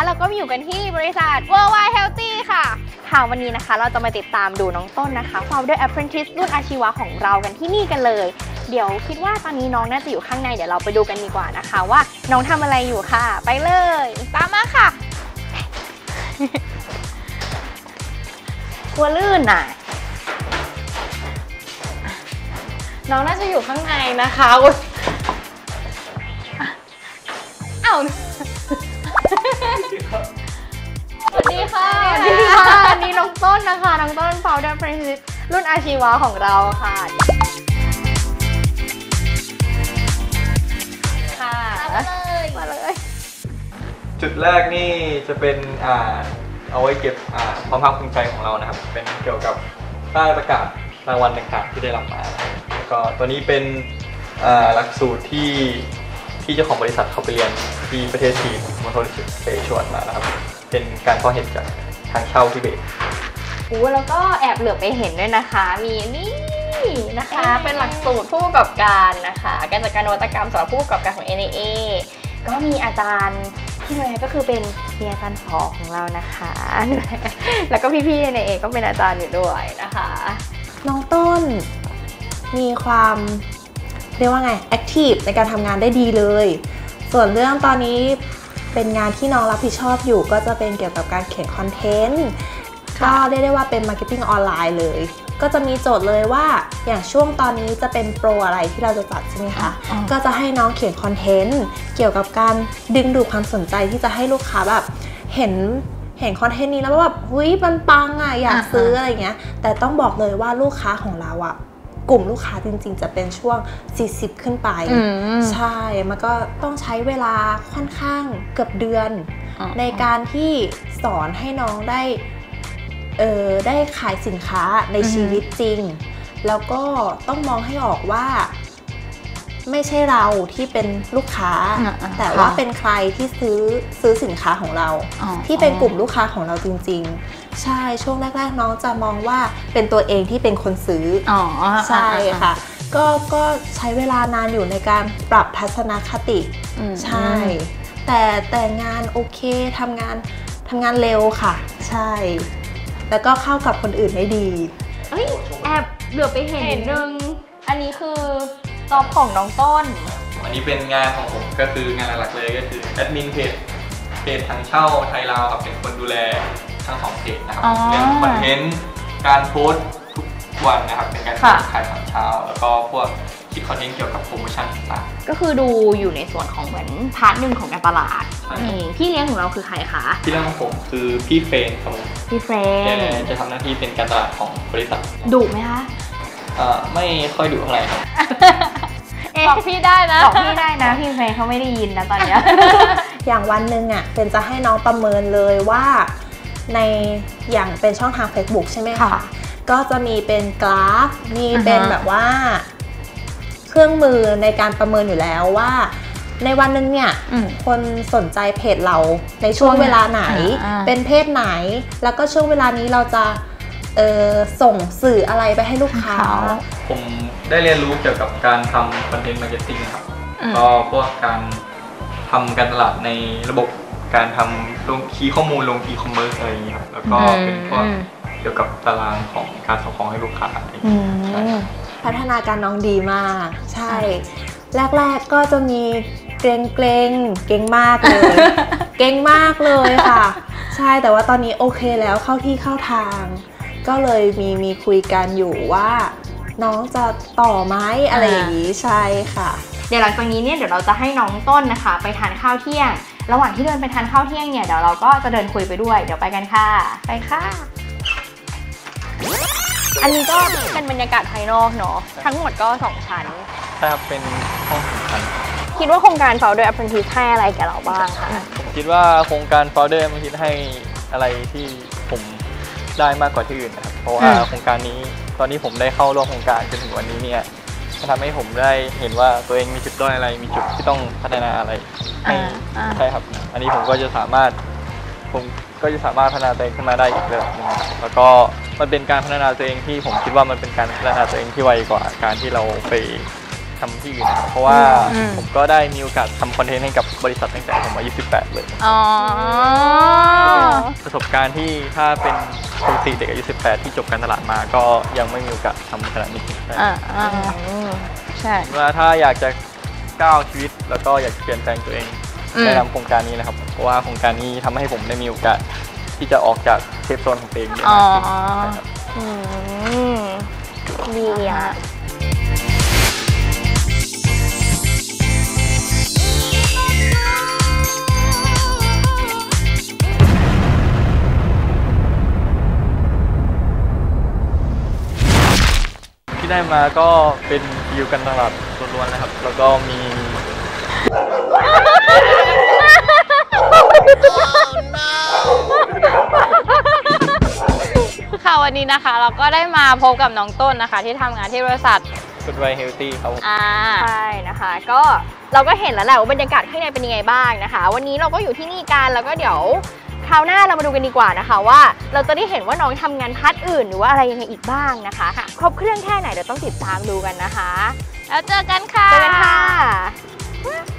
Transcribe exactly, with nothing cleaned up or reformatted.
เราก็อยู่กันที่บริษัท Worldwide Healthy ค่ะค่ะวันนี้นะคะเราจะมาติดตามดูน้องต้นนะคะ Founder Apprentice รุ่นอาชีวะของเรากันที่นี่กันเลยเดี๋ยวคิดว่าตอนนี้น้องน่าจะอยู่ข้างในเดี๋ยวเราไปดูกันดีกว่านะคะว่าน้องทำอะไรอยู่ค่ะไปเลยตามมาค่ะกลัวลื่นอ่ะน้องน่าจะอยู่ข้างในนะคะอ้าวสวัสดีค่ะสวัสดีค่ะนี่น้องต้นนะคะน้องต้น Founder Apprentice รุ่นอาชีวะของเราค่ะค่ะมาเลยมาเลยจุดแรกนี่จะเป็นอ่าเอาไว้เก็บอ่าความภาคภูมิใจของเรานะครับเป็นเกี่ยวกับป้ายประกาศรางวัลต่างๆที่ได้รับมาแล้วก็ตัวนี้เป็นอ่าหลักสูตรที่ที่เจ้าของบริษัทเขาไปเรียนที่ประเทศจีนมาทดเสชวนมานะครับเป็นการเพาะเห็ดจากทางเช่าทิเบตโอ้แล้วก็แอบเหลือไปเห็นด้วยนะคะมีนี่นะคะเป็นหลักสูตรผู้ประกอบการนะคะการจัดการนวัตกรรมสำหรับผู้ประกอบการของ เอ็น เอ เอ ก็มีอาจารย์ที่ดูแลก็คือเป็นมีอาจารย์ผอของเรานะคะแล้วก็พี่ๆ เอ็น เอ เอ ก็เป็นอาจารย์อยู่ด้วยนะคะน้องต้นมีความเรียกว่าไงแอคทีฟในการทำงานได้ดีเลยส่วนเรื่องตอนนี้เป็นงานที่น้องรับผิดชอบอยู่ก็จะเป็นเกี่ยวกับการเขียนคอนเทนต์ก็เรียกได้ว่าเป็นมาร์เก็ตติ้งออนไลน์เลยก็จะมีโจทย์เลยว่าอย่างช่วงตอนนี้จะเป็นโปรอะไรที่เราจะจัดใช่ไหมคะก็จะให้น้องเขียนคอนเทนต์เกี่ยวกับการดึงดูดความสนใจที่จะให้ลูกค้าแบบเห็นเห็นคอนเทนต์นี้แล้วแบบเฮ้ยมันปังอ่ะอยากซื้ออะไรเงี้ยแต่ต้องบอกเลยว่าลูกค้าของเราอ่ะกลุ่มลูกค้าจริงๆจะเป็นช่วงสี่สิบขึ้นไปใช่มันก็ต้องใช้เวลาค่อนข้างเกือบเดือนในการที่สอนให้น้องได้เออได้ขายสินค้าในชีวิตจริงแล้วก็ต้องมองให้ออกว่าไม่ใช่เราที่เป็นลูกค้าแต่ว่าเป็นใครที่ซื้อซื้อสินค้าของเราที่เป็นกลุ่มลูกค้าของเราจริงๆใช่ช่วงแรกๆน้องจะมองว่าเป็นตัวเองที่เป็นคนซื้อใช่ค่ะก็ก็ใช้เวลานานอยู่ในการปรับทัศนคติใช่แต่แต่งานโอเคทำงานทำงานเร็วค่ะใช่แล้วก็เข้ากับคนอื่นได้ดีเอ้ยแอบเหลือไปเห็นนึงอันนี้คือจอบของน้องต้นอันนี้เป็นงานของผมก็คืองานหลักๆเลยก็คือแอดมินเพจเพจทางเช่าไทยลาวครับเป็นคนดูแลทั้งสองเพจนะครับเรื่องคอนเทนต์การโพสต์ทุกวันนะครับเป็นการขายทางเช่าแล้วก็พวกคิดคอนเทนต์เกี่ยวกับโปรโมชั่นต่างๆก็คือดูอยู่ในส่วนของเหมือนพาร์ทหนึ่งของการตลาดเองพี่เลี้ยงของเราคือใครคะพี่เลี้ยงของผมคือพี่เฟรนครับพี่เฟรนจะทำหน้าที่เป็นการตลาดของบริษัทดุไหมคะอ่าไม่ค่อยดุเท่าไหร่ครับบอกพี่ได้นะบอกพี่ได้นะพี่เฟรนเขาไม่ได้ยินนะตอนนี้อย่างวันหนึ่งอ่ะเป็นจะให้น้องประเมินเลยว่าในอย่างเป็นช่องทาง Facebook ใช่ไหมคะก็จะมีเป็นกราฟมีเป็นแบบว่าเครื่องมือในการประเมินอยู่แล้วว่าในวันหนึ่งเนี่ยคนสนใจเพจเราในช่วงเวลาไหนเป็นเพศไหนแล้วก็ช่วงเวลานี้เราจะเอ่อส่งสื่ออะไรไปให้ลูกค้าผมได้เรียนรู้เกี่ยวกับการทำคอนเทนต์มาร์เก็ตติ้งครับก็พวกการทำการตลาดในระบบการทำลงคีย์ข้อมูลลงอีคอมเมิร์ซอะไรอย่างนี้ครับแล้วก็เป็นพวกเกี่ยวกับตารางของการส่งของให้ลูกค้าพัฒนาการน้องดีมากใช่แรกๆก็จะมีเกรงเกรงเก่งมากเลยเก่งมากเลยค่ะใช่แต่ว่าตอนนี้โอเคแล้วเข้าที่เข้าทางก็เลยมีมีคุยกันอยู่ว่าน้องจะต่อไหมอะไรอย่างนี้ใช่ค่ะเดี๋ยวหลังจากนี้เนี่ยเดี๋ยวเราจะให้น้องต้นนะคะไปทานข้าวเที่ยงระหว่างที่เดินไปทานข้าวเที่ยงเนี่ยเดี๋ยวเราก็จะเดินคุยไปด้วยเดี๋ยวไปกันค่ะไปค่ะอันนี้ก็เป็นบรรยากาศภายนอกเนาะทั้งหมดก็สองชั้นใช่ครับเป็นห้องสองชั้นคิดว่าโครงการ Founder Apprentice ให้อะไรแกเราบ้างคะผมคิดว่าโครงการ Founder Apprentice ให้อะไรที่ผมได้มากกว่าที่อื่นนะครับเพราะว่าโครงการนี้ตอนนี้ผมได้เข้าร่วมโครงการจนถึงวันนี้เนี่ยมันทำให้ผมได้เห็นว่าตัวเองมีจุดด้อยอะไรมีจุดที่ต้องพัฒนาอะไรใช่ครับอันนี้ผมก็จะสามารถผมก็จะสามารถพัฒนาตัวเองขึ้นมาได้อีกระดับหนึ่งแล้วก็มันเป็นการพัฒนาตัวเองที่ผมคิดว่ามันเป็นการพัฒนาตัวเองที่ไวกว่าการที่เราไปทำที่อื่นนะครับเพราะว่าผมก็ได้มีโอกาสทำคอนเทนต์ให้กับบริษัทตั้งแต่ผมอายุสิบแปดเลยอ๋อประสบการณ์ที่ถ้าเป็นปกติเด็กอายุสิบแปดที่จบการตลาดมาก็ยังไม่มีโอกาสทำขนาดนี้อ่าอ่าใช่ว่าถ้าอยากจะก้าวชีวิตแล้วก็อยากเปลี่ยนแปลงตัวเองแนะนำโครงการนี้นะครับเพราะว่าโครงการนี้ทำให้ผมได้มีโอกาสที่จะออกจากเซฟโซนของตัวเองเยอะอ๋อมากขึ้นครับอืมดีอ่ะที่ได้มาก็เป็นวิวกันตลาดล้วนๆนะครับแล้วก็มีค่ะวันนี้นะคะเราก็ได้มาพบกับน้องต้นนะคะ ที่ทำงานที่บริษัท Good Way Healthy ครับผมอ่าใช่นะคะ ก็เราก็เห็นแล้วแหละว่าบรรยากาศข้างในเป็นยังไงบ้างนะคะ วันนี้เราก็อยู่ที่นี่กันแล้วก็เดี๋ยวคราวหน้าเรามาดูกันดีกว่านะคะว่าเราจะได้เห็นว่าน้องทำงานพาร์ทอื่นหรือว่าอะไรยังไงอีกบ้างนะคะครบเครื่องแค่ไหนเดี๋ยวต้องติดตามดูกันนะคะแล้วเจอกันค่ะเจอกันค่ะ